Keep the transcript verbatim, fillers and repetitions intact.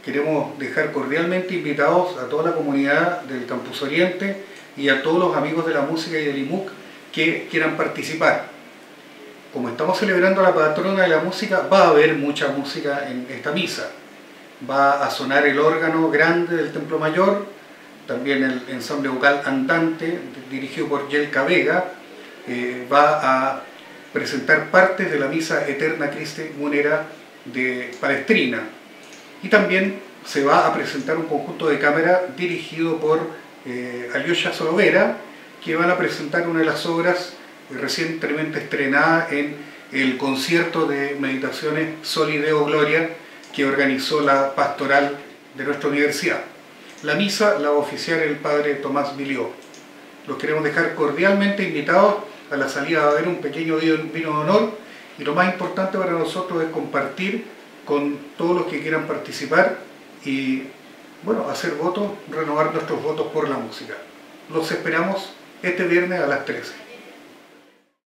queremos dejar cordialmente invitados a toda la comunidad del Campus Oriente y a todos los amigos de la música y del I M U C que quieran participar. Como estamos celebrando la patrona de la música, va a haber mucha música en esta misa. Va a sonar el órgano grande del Templo Mayor, también el ensamble vocal andante, dirigido por Yelka Vega, eh, va a presentar partes de la misa Eterna Christe Munera de Palestrina. Y también se va a presentar un conjunto de cámara dirigido por eh, Alyosha Solovera, que van a presentar una de las obras recientemente estrenada en el concierto de meditaciones Sol y Deo Gloria que organizó la pastoral de nuestra universidad. La misa la va a oficiar el padre Tomás Bilió. Los queremos dejar cordialmente invitados. A la salida va a haber un pequeño vino de honor y lo más importante para nosotros es compartir con todos los que quieran participar y, bueno, hacer votos, renovar nuestros votos por la música. Los esperamos este viernes a las trece.